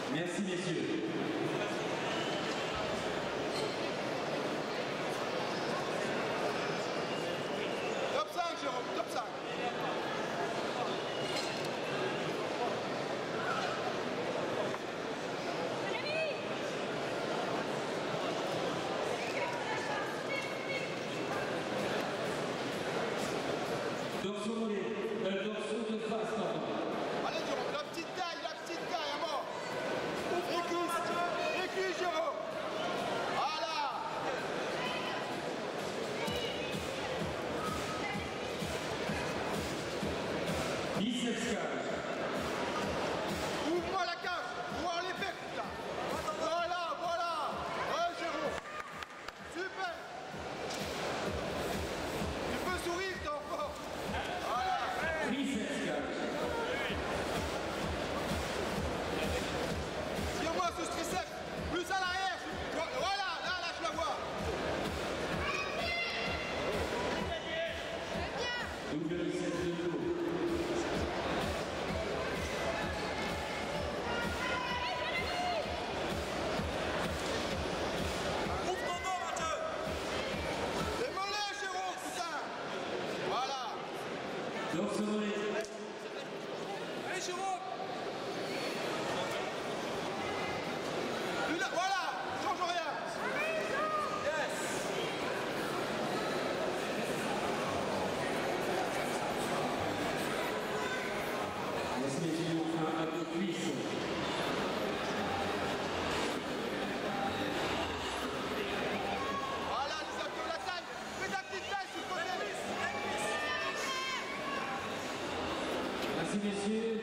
Merci messieurs. Top 5 Jérôme, top 5. Dorsaux de face, pardon. Allez Jérôme, la petite taille à mort. Écoute Jérôme. Voilà. Biceps cage. Ouvre-moi la cage, voir les pecs là. Voilà. Ouais Jérôme. Super. Tu peux sourire, t'es encore. Voilà. Biceps cage. Tire-moi ce triceps. Plus à l'arrière. Voilà, là je la vois. Double biceps de dos. Ouvre ton dos, Mathieu. Les mollets, Jérôme, putain. Voilà. Dorsaux mollet. Allez, Jérôme. Voilà, change rien. Yes. Merci messieurs, enfin à vos cuisses. Voilà, les abdos, la taille. Fais ta petite taille sur le côté. Merci messieurs.